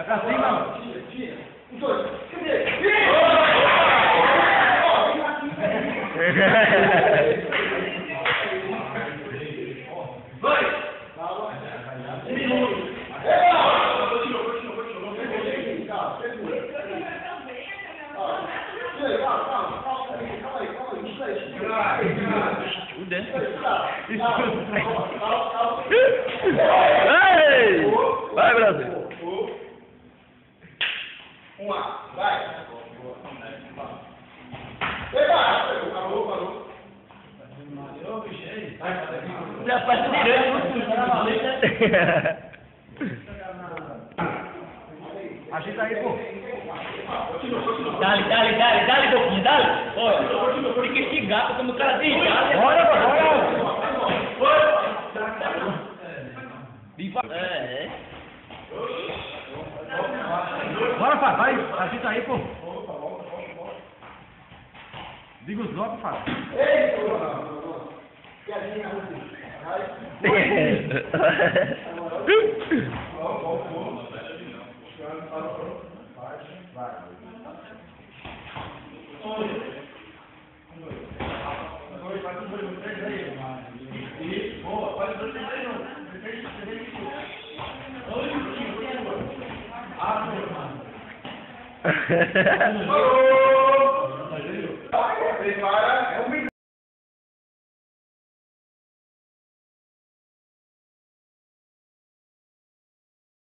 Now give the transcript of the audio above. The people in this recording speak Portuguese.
Pra cima. Um, dois. Ei! Vai, Brasil! Um A, vai! Parou. Já faz direito. Agita aí, pô. Dale, pouquinho, dale. Olha, tem que estigar, como o cara diz. Bora. É. Bora, Fábio, vai. Agita aí, pô. Diga os golpes, Fábio. Boa,